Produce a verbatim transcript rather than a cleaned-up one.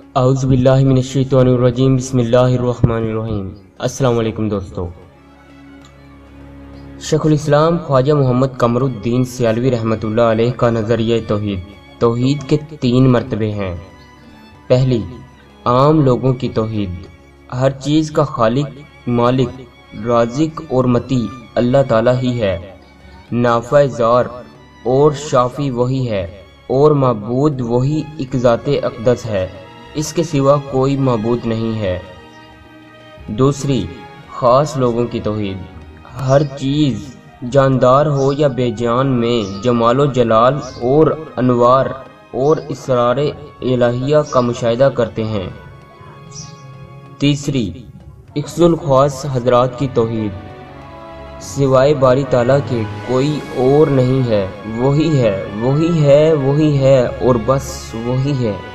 اعوذ باللہ من الشیطان الرجیم بسم اللہ الرحمن الرحیم۔ السلام علیکم دوستو، شیخ الاسلام خواجہ محمد قمر الدین سیالوی رحمۃ اللہ علیہ کا نظریہ توحید توحید کے تین مرتبے ہیں۔ پہلی، عام لوگوں کی توحید۔ ہر چیز کا خالق، مالک، رازق اور متی اللہ تعالیٰ ہی ہے۔ نافع زار اور شافی وہی ہے، اور معبود وہی ایک ذات اقدس ہے، اس کے سوا کوئی معبود نہیں ہے۔ دوسری، خاص لوگوں کی توحید۔ ہر چیز جاندار ہو یا بے جان میں جمال و جلال اور انوار اور اسرار الہیہ کا مشاہدہ کرتے ہیں۔ تیسری، اخص الخواص حضرات کی توحید۔ سوائے باری تعالیٰ کے کوئی اور نہیں ہے، وہی ہے، وہی ہے، وہی ہے اور بس وہی ہے۔